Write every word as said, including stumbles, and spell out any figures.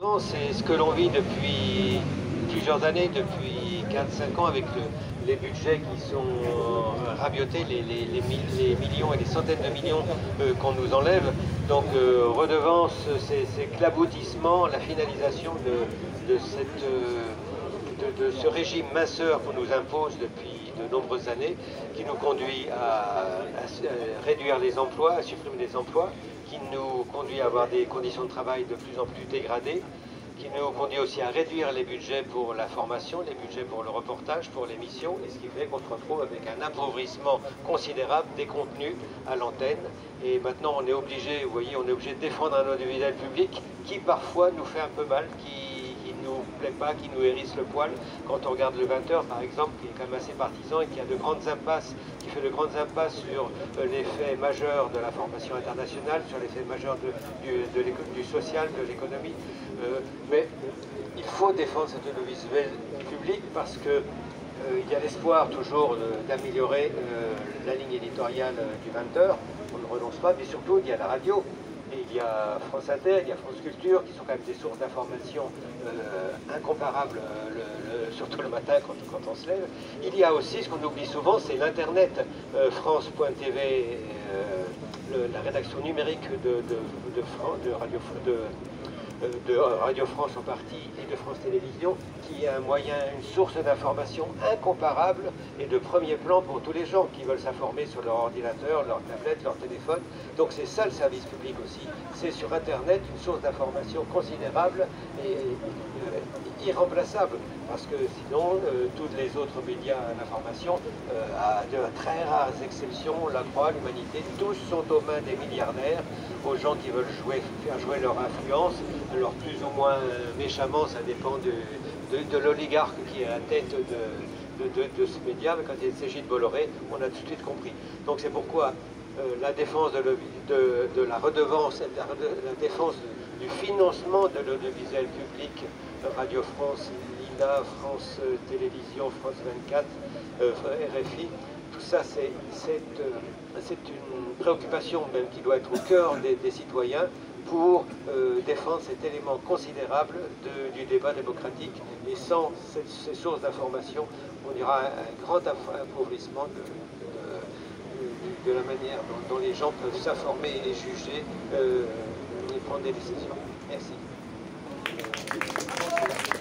C'est ce que l'on vit depuis plusieurs années, depuis quatre cinq ans, avec le, les budgets qui sont rabiotés, les, les, les, les millions et les centaines de millions euh, qu'on nous enlève. Donc euh, redevance, ces, ces claboutissements, la finalisation de, de, cette, de, de ce régime minceur qu'on nous impose depuis de nombreuses années, qui nous conduit à, à réduire les emplois, à supprimer les emplois, qui nous conduit à avoir des conditions de travail de plus en plus dégradées, qui nous conduit aussi à réduire les budgets pour la formation, les budgets pour le reportage, pour l'émission, et ce qui fait qu'on se retrouve avec un appauvrissement considérable des contenus à l'antenne. Et maintenant, on est obligé, vous voyez, on est obligé de défendre un audiovisuel public qui parfois nous fait un peu mal, qui ne nous plaît pas, qui nous hérisse le poil. Quand on regarde le vingt heures, par exemple, qui est quand même assez partisan et qui a de grandes impasses, qui fait de grandes impasses sur les faits majeurs de la formation internationale, sur les faits majeurs de, du, de du social, de l'économie. Euh, mais il faut défendre cet audiovisuel public parce que euh, il y a l'espoir toujours d'améliorer euh, la ligne éditoriale du vingt heures, on ne renonce pas, mais surtout il y a la radio. Et il y a France Inter, il y a France Culture, qui sont quand même des sources d'information euh, incomparables, euh, le, le, surtout le matin quand, quand on se lève. Il y a aussi, ce qu'on oublie souvent, c'est l'Internet, euh, France point T V, euh, la rédaction numérique de, de, de, de, Radio, de, de Radio France en partie et de France Télévisions, qui est un moyen, une source d'information incomparable et de premier plan pour tous les gens qui veulent s'informer sur leur ordinateur, leur tablette, leur téléphone. Donc c'est ça le service public aussi. C'est sur Internet une source d'information considérable et, et, et irremplaçable. Parce que sinon, euh, tous les autres médias d'information, euh, à de très rares exceptions, la Croix, l'Humanité, tous sont aux mains des milliardaires, aux gens qui veulent jouer, faire jouer leur influence. Alors plus ou moins méchamment, ça dépend de, de, de l'oligarque qui est à la tête de, de, de, de ce média, mais quand il s'agit de Bolloré, on a tout de suite compris. Donc c'est pourquoi euh, la défense de, le, de, de la redevance, la, la défense du financement de l'audiovisuel public, Radio France, l'I N A, France Télévisions, France vingt-quatre, euh, R F I, tout ça c'est euh, une préoccupation même qui doit être au cœur des, des citoyens, pour euh, défendre cet élément considérable de, du débat démocratique. Et sans ces, ces sources d'information, on ira à un grand appauvrissement de, de, de, de la manière dont, dont les gens peuvent s'informer et juger euh, et prendre des décisions. Merci.